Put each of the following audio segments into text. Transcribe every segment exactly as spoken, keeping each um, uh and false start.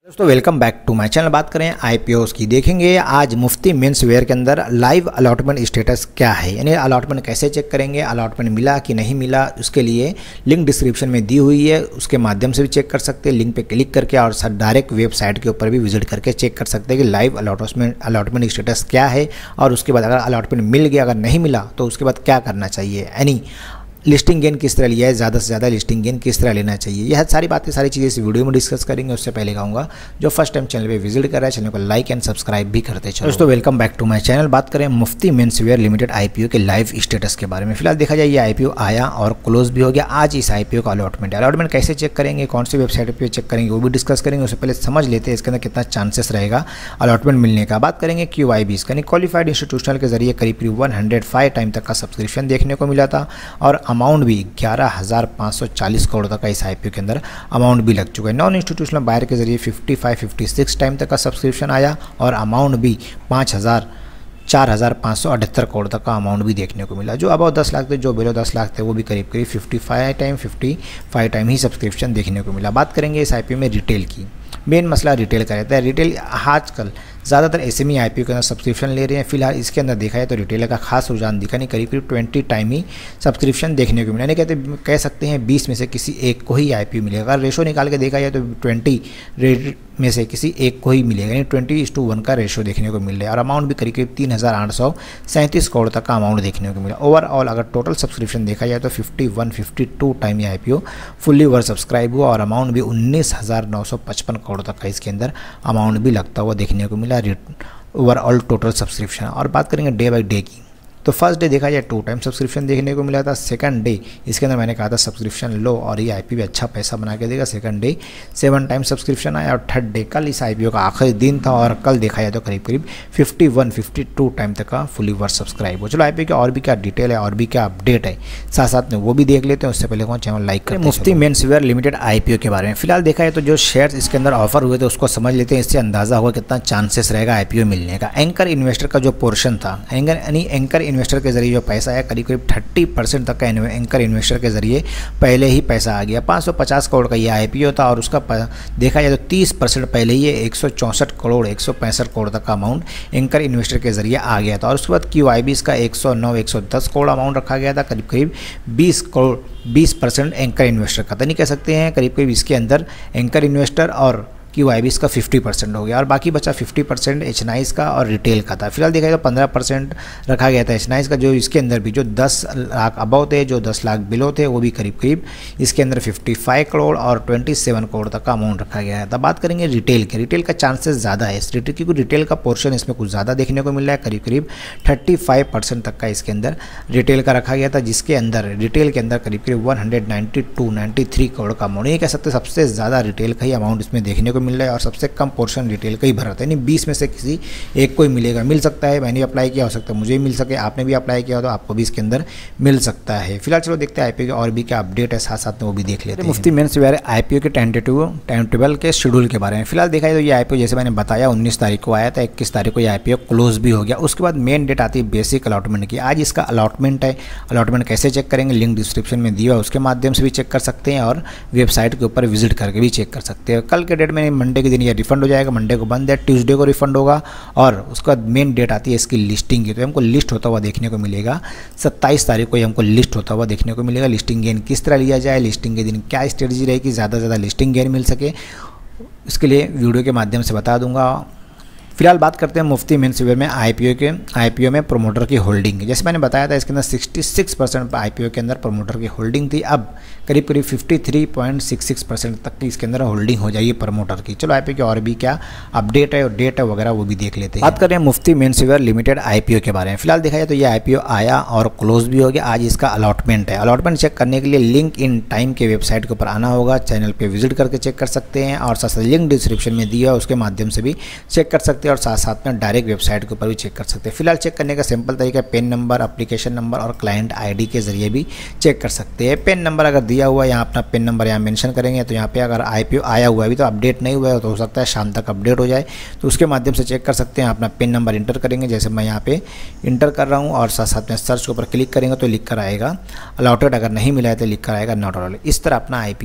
दोस्तों welcome back to my channel. बात करें आईपीओस की, देखेंगे आज मुफ्ती मेंस वेयर के अंदर लाइव अलॉटमेंट स्टेटस क्या है, यानी अलॉटमेंट कैसे चेक करेंगे, अलॉटमेंट मिला कि नहीं मिला। उसके लिए लिंक डिस्क्रिप्शन में दी हुई है, उसके माध्यम से भी चेक कर सकते हैं। लिंक पे क्लिक करके और डायरेक्ट वेबसाइट के ऊपर भी विजिट करके चेक कर सकते हैं कि लाइव अलॉटमेंट अलॉटमेंट स्टेटस क्या है। और उसके बाद अगर अलॉटमेंट मिल गया, अगर नहीं मिला तो उसके बाद क्या करना चाहिए, यानी लिस्टिंग गेन किस तरह लिया है, ज़्यादा से ज़्यादा लिस्टिंग गेन किस तरह लेना चाहिए। यह सारी बातें सारी चीज़ें इस वीडियो में डिस्कस करेंगे। उससे पहले कहूँगा जो फर्स्ट टाइम चैनल पे विजिट कर रहा है चैनल को लाइक एंड सब्सक्राइब भी करते चलो। दोस्तों welcome back to my channel. बात करें Mufti menswear limited IPO live लाइव स्टेटस के बारे में। फिलहाल देखा जाए ये आईपीओ आया और क्लोज भी हो गया। आज इस आईपीओ का अलॉटमेंट है। अलॉटमेंट कैसे चेक करेंगे, कौन सी वेबसाइट पर चेक करेंगे, वो भी डिस्कस करेंगे। उससे पहले समझ लेते हैं इसके अंदर कितना चांसेस रहेगा अलॉटमेंट मिलने का। बात करेंगे क्यू आई बी यानी क्वालिफाइड इंस्टीट्यूशनल के जरिए करीब करीब वन हंड्रेड फाइव टाइम तक का सब्सक्रिप्शन देखने को मिला था और अमाउंट भी ग्यारह हज़ार पाँच सौ चालीस करोड़ तक का इस आईपीओ के अंदर अमाउंट भी लग चुका है। नॉन इंस्टीट्यूशनल बायर के जरिए पचपन छप्पन टाइम तक का सब्सक्रिप्शन आया और अमाउंट भी पाँच हज़ार चार हज़ार पाँच सौ अठहत्तर करोड़ तक का अमाउंट भी देखने को मिला। जो अबाउ दस लाख थे, जो बिलो दस लाख थे, वो भी करीब करीब पचपन टाइम पचपन टाइम ही सब्सक्रिप्शन देखने को मिला। बात करेंगे इस आईपीओ में रिटेल की। मेन मसला रिटेल का रहता है। रिटेल आजकल ज़्यादातर एसएमई आईपीओ के अंदर सब्सक्रिप्शन ले रहे हैं। फिलहाल इसके अंदर देखा है तो रिटेलर का खास रुझान दिखा नहीं, करीब करीब ट्वेंटी टाइम ही सब्सक्रिप्शन देखने को मिला। नहीं कहते कह सकते हैं बीस में से किसी एक को ही आईपीओ मिलेगा। अगर रेशो निकाल के देखा जाए तो ट्वेंटी रेट में से किसी एक को ही मिलेगा, यानी ट्वेंटी इस टू वन का रेशो देखने को मिल रहा है। और अमाउंट भी करीब करीब तीन हज़ार आठ सौ सैंतीस करोड़ तक का अमाउंट देखने को मिला। ओवरऑल अगर टोटल सब्सक्रिप्शन देखा जाए तो fifty one fifty two time ये आईपीओ फुल्ली ओवर सब्सक्राइब हुआ और अमाउंट भी उन्नीस हज़ार नौ सौ पचपन करोड़ तक का इसके अंदर अमाउंट भी लगता हुआ देखने को मिला ओवरऑल टोटल सब्सक्रिप्शन। और बात करेंगे डे बाई डे की, तो फर्स्ट डे देखा जाए टू टाइम सब्सक्रिप्शन देखने को मिला था। सेकंड डे इसके अंदर मैंने कहा था सब्सक्रिप्शन लो और ये आईपीओ भी अच्छा पैसा बना के देगा। Second day seven time subscription आया और थर्ड डे कल इस आईपीओ का आखिरी दिन था और कल देखा जाए तो करीब करीब इक्यावन बावन टाइम तक का फुली ओवर सब्सक्राइब हो। चलो आईपीओ की और भी क्या डिटेल है और भी क्या अपडेट है साथ साथ में वो भी देख लेते हैं। उससे पहले कौन चैनल लाइक करें। Mufti menswear limited IPO के बारे में फिलहाल देखा जाए तो जो शेयर्स इसके अंदर ऑफर हुए थे उसको समझ लेते हैं। इससे अंदाजा होगा कितना चांसेस रहेगा आईपीओ मिलने का। एंकर इन्वेस्टर का जो पोर्शन था, एंकर यानी एंकर इन्वेस्टर के जरिए जो पैसा है करीब करीब तीस परसेंट तक का एंकर इन्वेस्टर के जरिए पहले ही पैसा आ गया। पाँच सौ पचास करोड़ का ये आईपीओ था और उसका देखा जाए तो तीस परसेंट पहले ही एक सौ चौंसठ करोड़ एक सौ पैंसठ करोड़ तक का अमाउंट एंकर इन्वेस्टर के जरिए आ गया था। और उसके बाद क्यू आई बी का एक सौ नौ एक सौ दस करोड़ अमाउंट रखा गया था। करीब करीब बीस करोड़ बीस परसेंट एंकर इन्वेस्टर का, तो नहीं कह सकते हैं करीब करीब इसके अंदर एंकर इन्वेस्टर और क्यू आई बी का फिफ्टी परसेंट हो गया और बाकी बचा फिफ्टी परसेंट एच नाइस का और रिटेल का था। फिलहाल देखा जाए तो पंद्रह परसेंट रखा गया था एच नाइस का। जो इसके अंदर भी जो दस लाख अबाउ थे, जो दस लाख बिलो थे, वो भी करीब करीब इसके अंदर पचपन करोड़ और सत्ताईस करोड़ तक का अमाउंट रखा गया था। बात करेंगे रिटेल के, रिटेल का चांसेस ज़्यादा है इस रिटेल, क्योंकि रिटेल का पोर्शन इसमें कुछ ज़्यादा देखने को मिल रहा है। करीब करीब पैंतीस परसेंट तक का इसके अंदर रिटेल का रखा गया था, जिसके अंदर रिटेल के अंदर करीब करीब one hundred ninety two ninety three crore का अमाउंट, ये कह सकते सबसे ज़्यादा रिटेल का ही अमाउंट इसमें देखने को मिल रहा है और सबसे कम पोर्शन रिटेल का ही भरा था। यानी बीस में से किसी एक को ही मिलेगा, मिल सकता है। मैंने अप्लाई किया, हो सकता है मुझे मिल सके, आपने भी अप्लाई किया हो तो आपको भी इसके अंदर मिल सकता है। फिलहाल चलो देखते हैं आईपीओ के और भी क्या अपडेट है, साथ साथ में वो भी देख लेते हैं। मुफ्ती मेंस वेयर आईपीओ के टेंटेटिव टाइम टेबल के शेड्यूल के बारे में फिलहाल देखा जाए तो ये आईपीओ जैसे मैंने बताया उन्नीस तारीख को आया था, इक्कीस तारीख को ये आईपीओ क्लोज भी हो गया। उसके बाद मेन डेट आती है बेसिक अलॉटमेंट की। आज इसका अलॉटमेंट है। अलॉटमेंट कैसे चेक करेंगे, लिंक डिस्क्रिप्शन में दिया है, उसके माध्यम से भी चेक कर सकते हैं और वेबसाइट के ऊपर विजिट करके भी चेक कर सकते हैं। कल के डेट में मंडे के दिन ये रिफंड हो जाएगा, मंडे को बंद है, ट्यूसडे को रिफंड होगा और उसका मेन डेट आती है इसकी लिस्टिंग की। तो हमको लिस्ट होता हुआ देखने को मिलेगा सत्ताईस तारीख को, हमको लिस्ट होता हुआ देखने को मिलेगा। लिस्टिंग गेन किस तरह लिया जाए, लिस्टिंग के दिन क्या स्ट्रेटजी रहेगी, ज़्यादा से ज़्यादा लिस्टिंग गेन मिल सके, इसके लिए वीडियो के माध्यम से बता दूंगा। फिलहाल बात करते हैं मुफ्ती मेंस वेयर में आईपीओ के आईपीओ में प्रोमोटर की होल्डिंग। जैसे मैंने बताया था इसके अंदर छियासठ परसेंट आईपीओ के अंदर प्रोमोटर की होल्डिंग थी। अब करीब करीब तिरेपन पॉइंट छह छह परसेंट तक की इसके अंदर होल्डिंग हो जाएगी प्रमोटर की। चलो आईपीओ के और भी क्या अपडेट है और डेट है वगैरह वो भी देख लेते हैं। बात करें Mufti menswear limited IPO के बारे में। फिलहाल देखा जाए तो ये आईपीओ आया और क्लोज भी हो गया। आज इसका अलॉटमेंट है। अलॉटमेंट चेक करने के लिए लिंक इन टाइम के वेबसाइट के ऊपर आना होगा, चैनल पर विजिट करके चेक कर सकते हैं और साथ साथ लिंक डिस्क्रिप्शन में दिया है उसके माध्यम से भी चेक कर सकते हैं और साथ साथ में डायरेक्ट वेबसाइट के ऊपर भी चेक कर सकते हैं। फिलहाल चेक करने का सिंपल तरीका है, पेन नंबर, एप्लीकेशन नंबर और क्लाइंट आईडी के जरिए भी चेक कर सकते हैं। पेन नंबर अगर दिया हुआ है, यहाँ अपना पेन नंबर यहाँ मेंशन करेंगे तो यहाँ पे अगर आईपीओ आया हुआ है अभी तो अपडेट नहीं हुआ है तो हो सकता है शाम तक अपडेट हो जाए, तो उसके माध्यम से चेक कर सकते हैं। अपना पेन नंबर इंटर करेंगे, जैसे मैं यहाँ पे इंटर कर रहा हूँ और साथ साथ में सर्च के ऊपर क्लिक करेंगे तो लिख कर आएगा अलॉटेड, अगर नहीं मिला है तो लिख कर आएगा नॉट अलॉटेड। इस तरह अपना आईपीओ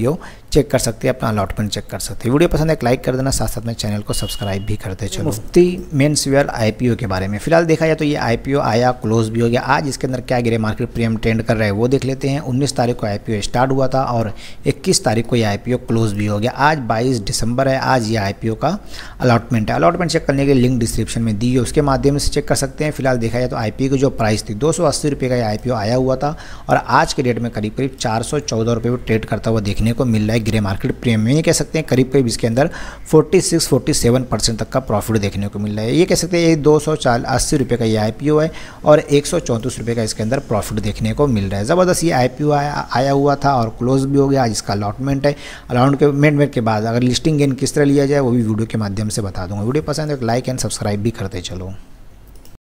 चेक कर सकते हैं, अपना अलॉटमेंट चेक कर सकते हैं। वीडियो पसंद है लाइक कर देना, साथ साथ में चैनल को सब्सक्राइब भी करते चलो। मुफ्ती मेंसवेयर आईपीओ के बारे में फिलहाल देखा जाए तो ये आईपीओ आया, क्लोज भी हो गया। आज इसके अंदर क्या ग्रे मार्केट प्रीमियम ट्रेंड कर रहा है वो देख लेते हैं। उन्नीस तारीख को आईपीओ स्टार्ट हुआ था और इक्कीस तारीख को ये आईपीओ क्लोज भी हो गया। आज बाईस दिसंबर है, आज ये आईपीओ का अलॉटमेंट है। अलॉटमेंट चेक करने के लिए लिंक डिस्क्रिप्शन में दी है, उसके माध्यम से चेक कर सकते हैं। फिलहाल देखा जाए तो आईपीओ की जो प्राइस थी दो सौ अस्सी रुपये का ये आईपीओ आया हुआ था और आज के डेट में करीब करीब चार सौ चौदह रुपये पर ट्रेड करता हुआ देखने को मिल रहा है ग्रे मार्केट प्रीमियम में। ये कह सकते हैं करीब करीब इसके अंदर छियालीस सैंतालीस परसेंट तक का प्रॉफिट देखने को मिल रहा है। ये कह सकते हैं दो सौ अस्सी रुपये का ये आईपीओ है और एक सौ चौंतीस रुपये का इसके अंदर प्रॉफिट देखने को मिल रहा है। ज़बरदस्त ये आईपीओ आया आया हुआ था और क्लोज भी हो गया। आज इसका अलॉटमेंट है। अलॉटमेंट के बाद अगर लिस्टिंग गेन किस तरह लिया जाए वो भी वीडियो के माध्यम से बता दूंगा। वीडियो पसंद है तो लाइक एंड सब्सक्राइब भी करते चलो।